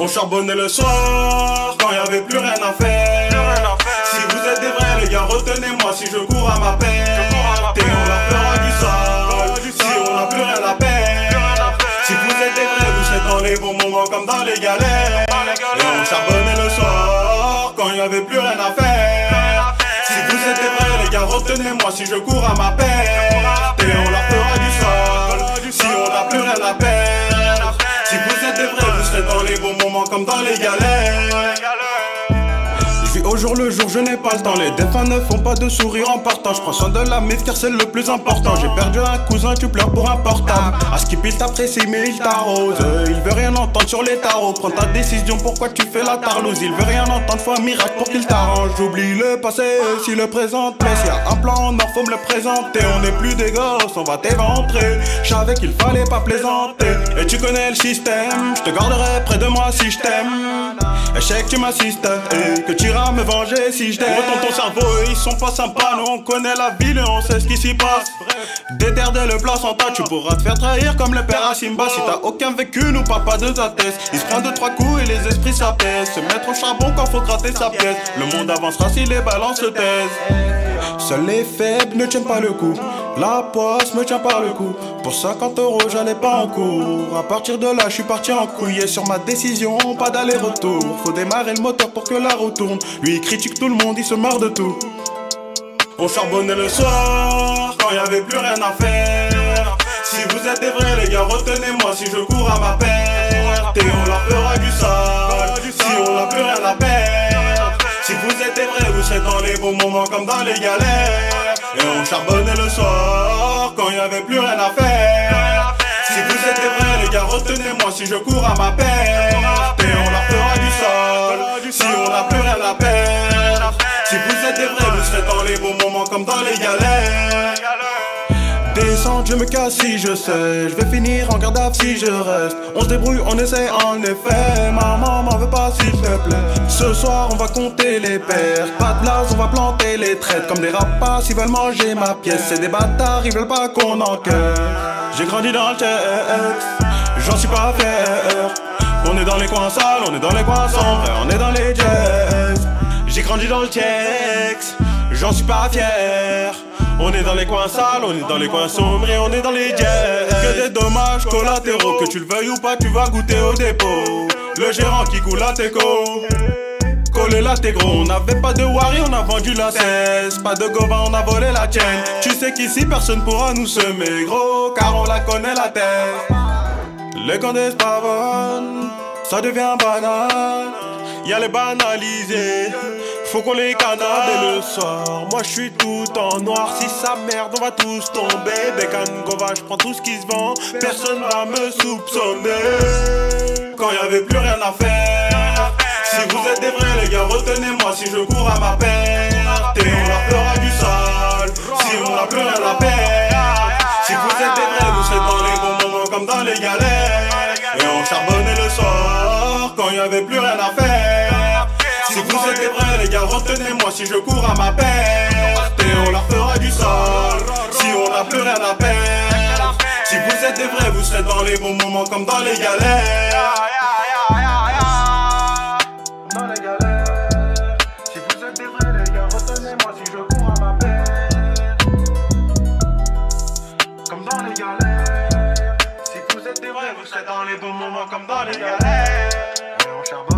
On charbonnait le soir quand y avait plus rien à faire. Si vous êtes des vrais les gars, retenez-moi si je cours à ma perte. Et on leur fera du sale si on n'a plus rien à perdre. Si vous êtes des vrais, vous serez dans les bons moments comme dans les galères. Et on charbonnait le soir quand y avait plus rien à faire. Si vous êtes des vrais les gars, retenez-moi si je cours à ma perte. Et on leur fera du sale si on n'a plus rien à perdre. Si vous êtes des vrais, vous serez dans les bons moments comme dans les galères. Je vis au jour le jour, je n'ai pas le temps. Les défunts ne font pas de sourire en partant. Je prends soin de la mise car c'est le plus important. J'ai perdu un cousin, tu pleures pour un portable. À ce qu'il t'apprécie mais il t'arrose. Il veut rien entendre sur les tarots. Prends ta décision, pourquoi tu fais la tarlouse. Il veut rien entendre, faut un miracle pour qu'il t'arrange. J'oublie le passé, si le présent te plaît. S'il y a un plan en or, faut me le présenter. On n'est plus des gosses, on va t'éventrer. Je savais qu'il fallait pas plaisanter. Et tu connais le système, je te garderai près de moi si je t'aime. Échec, tu m'assistes et que tu iras me venger si je t'aime. Retourne ton cerveau, ils sont pas sympas. Nous on connaît la ville et on sait ce qui s'y passe. Déterre dès le place en tas, tu pourras te faire trahir comme le père à Simba. Si t'as aucun vécu, nous parle pas de ta thèse. Il se prend 2-3 coups et les esprits s'apaisent. Se mettre au charbon quand faut gratter sa pièce. Le monde avancera si les balances se taisent. Seuls les faibles ne tiennent pas le coup. La poisse me tient par le cou. Pour 50 € j'allais pas en cours. À partir de là je suis parti en couille. Et sur ma décision pas d'aller-retour. Faut démarrer le moteur pour que la roue tourne. Lui il critique tout le monde, il se marre de tout. On charbonnait le soir quand y avait plus rien à faire. Si vous êtes des vrais les gars, retenez-moi si je cours à ma perte. Et on leur fera du sale si on n'a plus rien à perdre. Si vous êtes des vrais, vous serez dans les bons moments comme dans les galères. Et on charbonnait le soir quand y avait plus rien à faire. Si vous êtes des vrais les gars, retenez-moi si je cours à ma perte. Et on leur fera du sale si on n'a plus rien à perdre. Si vous êtes des vrais, vous serez dans les bons moments comme dans les galères. Descendre, je me casse si je sais. Je vais finir en garde à vue si je reste. On se débrouille, on essaie en effet. Maman m'en veut pas s'il te plaît. Ce soir on va compter les pertes. Pas de blase, on va planter les traites. Comme des rapaces, ils veulent manger ma pièce. C'est des bâtards, ils veulent pas qu'on enquête. J'ai grandi dans le texte, j'en suis pas fier. On est dans les coins sales, on est dans les coins sombres, on est dans les jazz. J'ai grandi dans le texte, j'en suis pas fier. On est dans les coins sales, on est dans les coins sombres et on est dans les jazz. Que des dommages collatéraux, que tu le veuilles ou pas, tu vas goûter au dépôt. Le gérant qui coule à tes co. Collé là t'es gros, on n'avait pas de wari, on a vendu la cesse. Pas de gobain, on a volé la tienne. Tu sais qu'ici personne pourra nous semer gros, car on la connaît la tête. Les condés pavonnent, ça devient banal. Y'a les banalisés, faut qu'on les canade. Et le soir, moi je suis tout en noir. Si ça merde, on va tous tomber. Bécan, Gova, je prends tout ce qui se vend. Personne va me soupçonner. Quand y avait plus rien à faire. Si vous êtes des vrais les gars, retenez-moi si je cours à ma perte. Et on leur fera du sale si on n'a plus rien à perdre. Si vous êtes des vrais, vous serez dans les bons moments comme dans les galères. Et on charbonnait le soir quand y avait plus rien à faire. Si vous êtes des vrais les gars, retenez-moi si je cours à ma perte. Et on leur fera du sale si on n'a plus rien à perdre. Si vous êtes des vrais, vous serez dans les bons moments comme dans les galères. Dans les galères. Si vous êtes des vrais les gars, retenez-moi si je cours à ma perte. Comme dans les galères. Si vous êtes des vrais, vous serez dans les bons moments comme dans les galères. Et on charbonne.